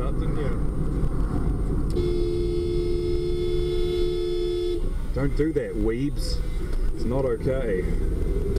out, didn't you? Don't do that, weebs. It's not okay.